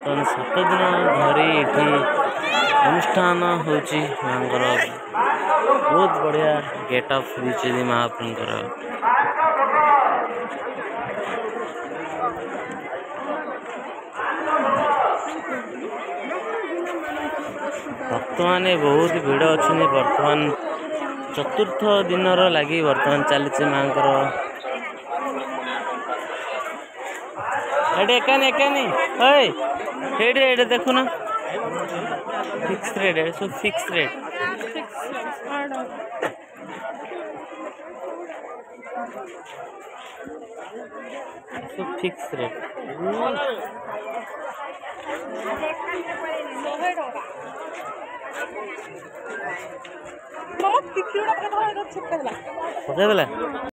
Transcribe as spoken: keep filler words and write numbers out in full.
बर्तमान सात दिन धरी ये अनुष्ठान होची मांकर बहुत बढ़िया गेटअप होची महाप्रभुंकर। भक्त माने बहुत भीड़ अच्छे बर्तमान चतुर्थ दिन लगी बर्तमान चली मांकर एडे एकानी एकानी ओए एडे एडे देखो ना फिक्स रेट है सो फिक्स रेट सो फिक्स रेट पकड़ देला